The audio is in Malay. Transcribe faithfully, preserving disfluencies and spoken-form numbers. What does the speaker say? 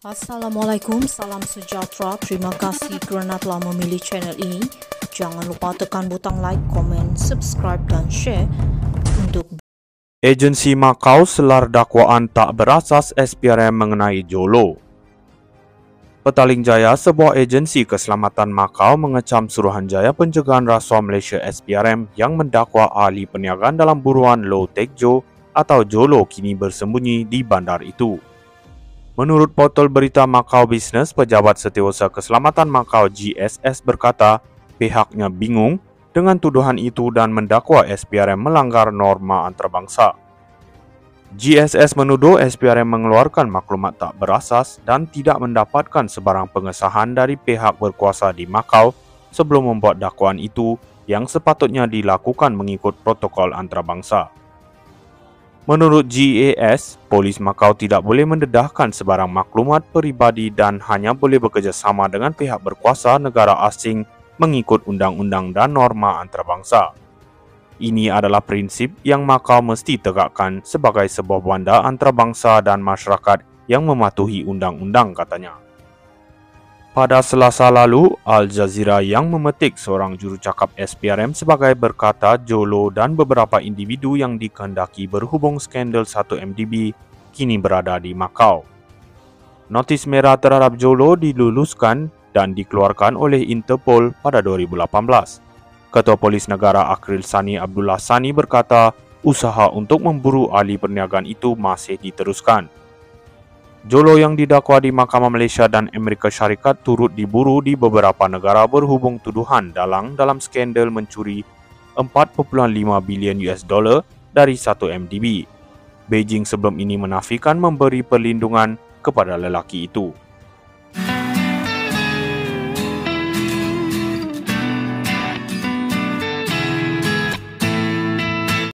Assalamualaikum, salam sejahtera. Terima kasih kerana telah memilih channel ini. Jangan lupa tekan butang like, komen, subscribe dan share untuk Agensi Macau selar dakwaan tak berasas S P R M mengenai Jolo. Petaling Jaya, sebuah agensi keselamatan Macau, mengecam Suruhanjaya Pencegahan Rasuah Malaysia S P R M yang mendakwa ahli perniagaan dalam buruan Low Tech Joe atau Jolo kini bersembunyi di bandar itu. Menurut portal berita Macau Business, Pejabat Setiausaha Keselamatan Macau G S S berkata pihaknya bingung dengan tuduhan itu dan mendakwa S P R M melanggar norma antarabangsa. G S S menuduh S P R M mengeluarkan maklumat tak berasas dan tidak mendapatkan sebarang pengesahan dari pihak berkuasa di Macau sebelum membuat dakwaan itu yang sepatutnya dilakukan mengikut protokol antarabangsa. Menurut G A S, polis Macau tidak boleh mendedahkan sebarang maklumat peribadi dan hanya boleh bekerjasama dengan pihak berkuasa negara asing mengikut undang-undang dan norma antarabangsa. Ini adalah prinsip yang Macau mesti tegakkan sebagai sebuah bandar antarabangsa dan masyarakat yang mematuhi undang-undang, katanya. Pada Selasa lalu, Al Jazeera yang memetik seorang jurucakap S P R M sebagai berkata Jolo dan beberapa individu yang dikehendaki berhubung skandal satu M D B kini berada di Macau. Notis merah terhadap Jolo diluluskan dan dikeluarkan oleh Interpol pada dua ribu lapan belas. Ketua Polis Negara Akril Sani Abdullah Sani berkata usaha untuk memburu ahli perniagaan itu masih diteruskan. Jolo yang didakwa di Mahkamah Malaysia dan Amerika Syarikat turut diburu di beberapa negara berhubung tuduhan dalang dalam skandal mencuri empat perpuluhan lima bilion U S dollar dari satu M D B. Beijing sebelum ini menafikan memberi perlindungan kepada lelaki itu.